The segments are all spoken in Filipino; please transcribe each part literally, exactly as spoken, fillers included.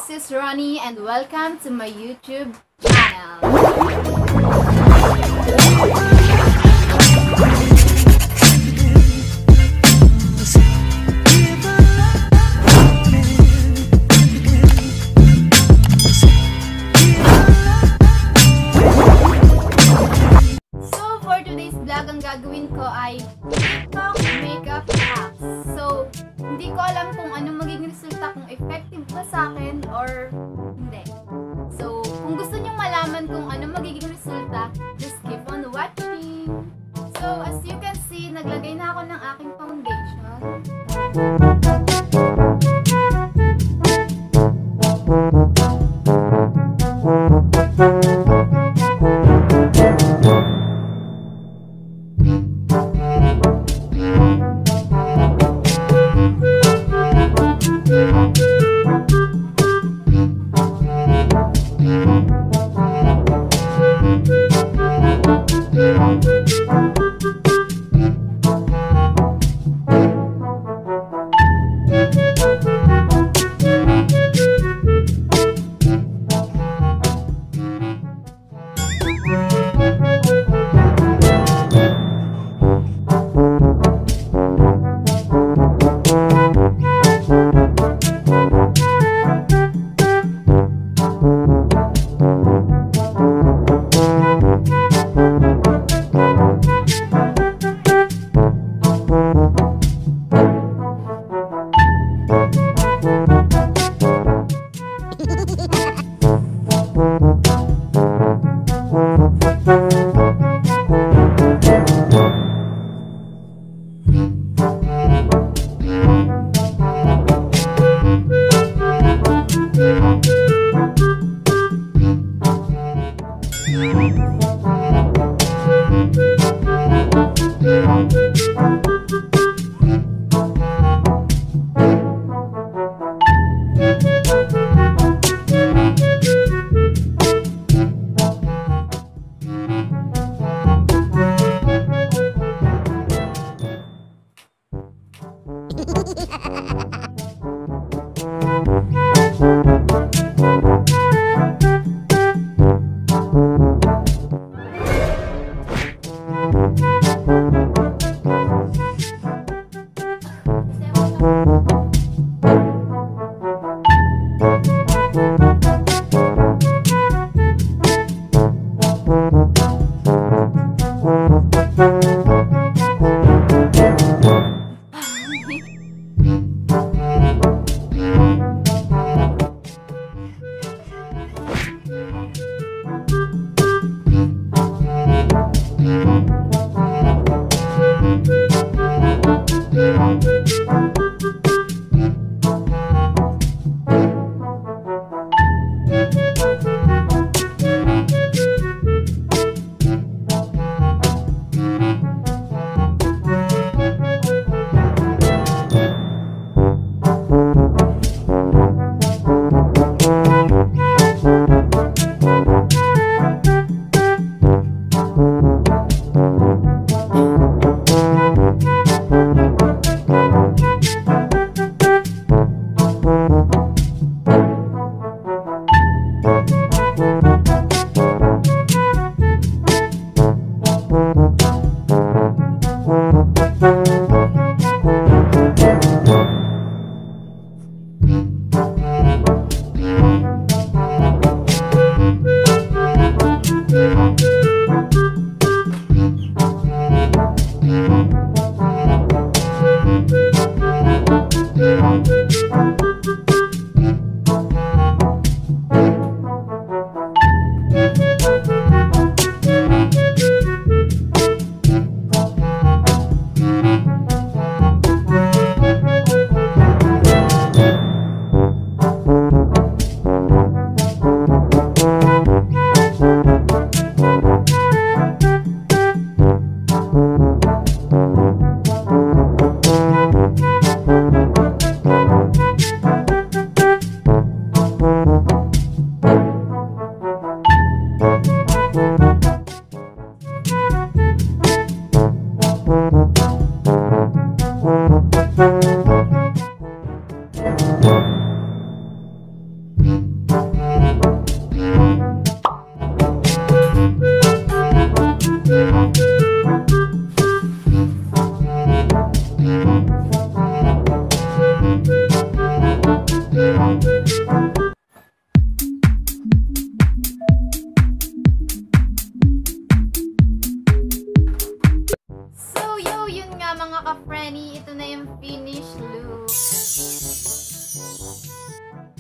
this is Ronnie and welcome to my YouTube channel. So for today's vlog, ang gagawin ko ay TikTok makeup hacks. So hindi ko alam kung anong magiging resulta, kung effective ba sa akin or hindi. So, kung gusto nyong malaman kung anong magiging resulta, just keep on watching. So, as you can see, naglagay na ako ng aking foundation. Mm-hmm.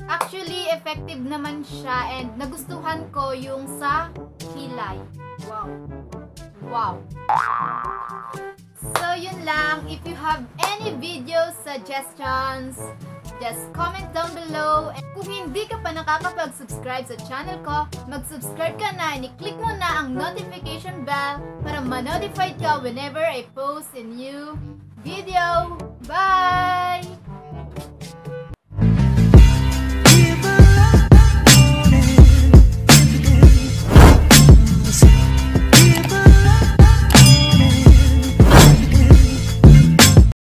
Actually, effective naman siya and nagustuhan ko yung sa kilay. Wow. Wow. So, yun lang. If you have any video suggestions, just comment down below. And kung hindi ka pa nakakapag-subscribe sa channel ko, mag-subscribe ka na and i-click mo na ang notification bell para ma-notified ka whenever I post a new video. Bye!